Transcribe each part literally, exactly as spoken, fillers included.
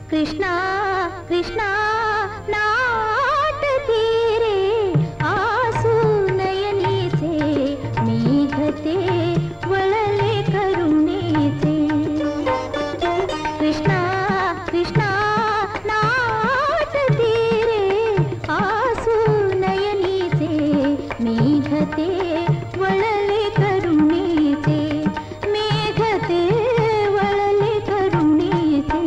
कृष्णा कृष्णा नाटती रे आसू नयनीचे मेघते वळले करुणेचे कृष्णा कृष्णा नाटती रे आसू नयनीचे मेघते वळले करुणेचे मेघते वळले करुणेचे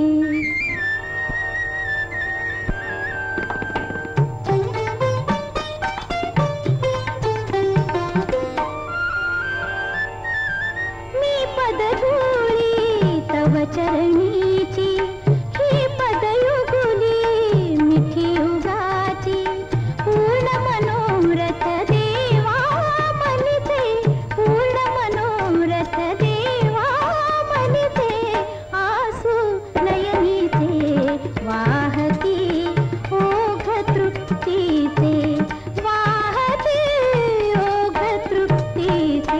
मी पदधूळी तव चरणीची ही पदयुगुली मिठी उगाची पूर्ण मनोरथ देवा मनिते पूर्ण मनोरथ देवा मनिते आसू नयनीचे वाहती ओघ तृप्तीचे वाहती ओघ तृप्तीचे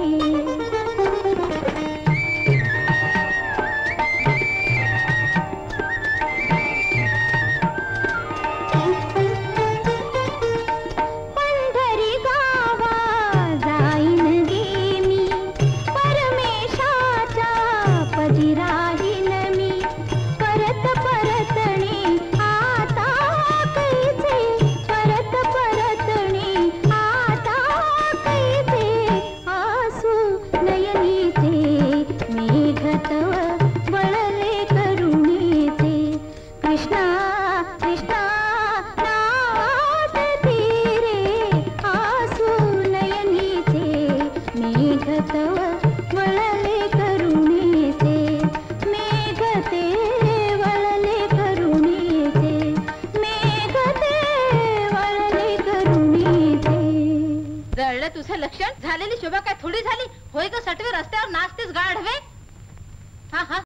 पंढरी गावा जाईन गे मी परमेशाच्या पदी राहीन मी परत परतणे आता कैचे परत परतणे आता कैचे आसू नयनीचे मेघतव वळले करुणेचे कृष्णा कृष्णा नाटती रे आसू नयनीचे मेघतव वळले करुणेचे मेघते वळले करुणेचे मेघते वळले करुणेचे जळलं तुझं लक्षण झालेली शोभा काय थोडी झाली होय ग सटवे रस्त्यावर नाचतेस गाढवे हा हा